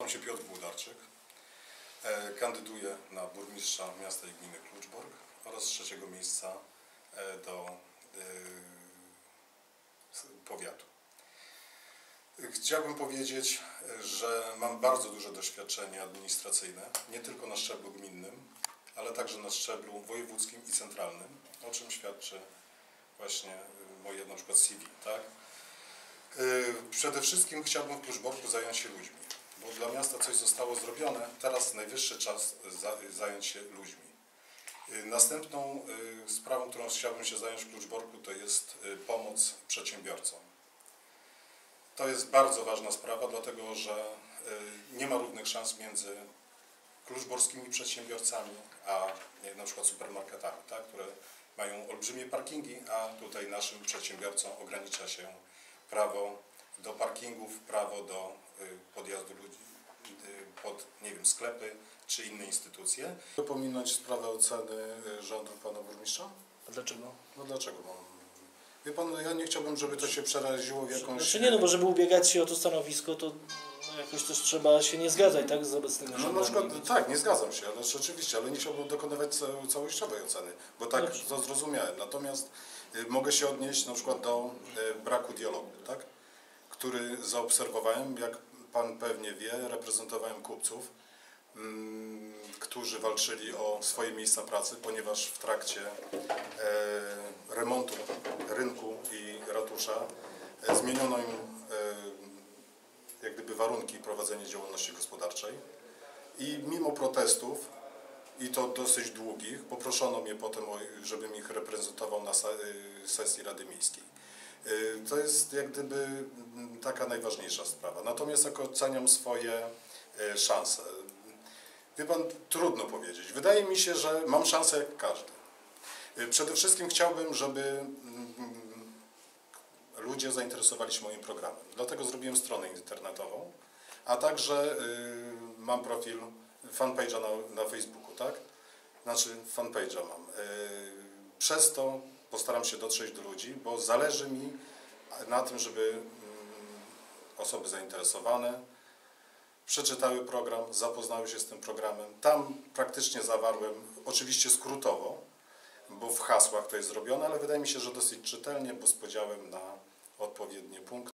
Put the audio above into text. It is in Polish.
się Piotr Włodarczyk. Kandyduję na burmistrza miasta i gminy Kluczbork oraz z 3. miejsca do powiatu. Chciałbym powiedzieć, że mam bardzo duże doświadczenie administracyjne, nie tylko na szczeblu gminnym, ale także na szczeblu wojewódzkim i centralnym, o czym świadczy właśnie moje na przykład CV, tak? Przede wszystkim chciałbym w Kluczborku zająć się ludźmi, bo dla miasta coś zostało zrobione, teraz najwyższy czas zająć się ludźmi. Następną sprawą, którą chciałbym się zająć w Kluczborku, to jest pomoc przedsiębiorcom. To jest bardzo ważna sprawa, dlatego że nie ma równych szans między kluczborskimi przedsiębiorcami, a na przykład supermarketami, tak, które mają olbrzymie parkingi, a tutaj naszym przedsiębiorcom ogranicza się prawo do parkingów, prawo do podjazdu ludzi pod, nie wiem, sklepy czy inne instytucje. Pominąć sprawę oceny rządu pana burmistrza? A dlaczego? No dlaczego? Wie pan, ja nie chciałbym, żeby to się przeraziło w jakąś... Znaczy nie, no bo żeby ubiegać się o to stanowisko, to jakoś też trzeba się nie zgadzać, tak, z obecnymi rządami. No na przykład, tak, nie zgadzam się, ale rzeczywiście, ale nie chciałbym dokonywać całościowej oceny, bo tak to zrozumiałem. Natomiast mogę się odnieść na przykład do braku dialogu, tak, który zaobserwowałem, jak pan pewnie wie, reprezentowałem kupców, którzy walczyli o swoje miejsca pracy, ponieważ w trakcie remontu rynku i ratusza zmieniono im jak gdyby warunki prowadzenia działalności gospodarczej i mimo protestów, i to dosyć długich, poproszono mnie potem, żebym ich reprezentował na sesji Rady Miejskiej. To jest jak gdyby taka najważniejsza sprawa. Natomiast jak oceniam swoje szanse, wie pan, trudno powiedzieć. Wydaje mi się, że mam szansę jak każdy. Przede wszystkim chciałbym, żeby ludzie zainteresowali się moim programem. Dlatego zrobiłem stronę internetową, a także mam profil, fanpage'a na Facebooku, tak? Znaczy fanpage'a mam. Przez to postaram się dotrzeć do ludzi, bo zależy mi na tym, żeby osoby zainteresowane przeczytały program, zapoznały się z tym programem. Tam praktycznie zawarłem, oczywiście skrótowo, bo w hasłach to jest zrobione, ale wydaje mi się, że dosyć czytelnie, bo z podziałem na odpowiednie punkty.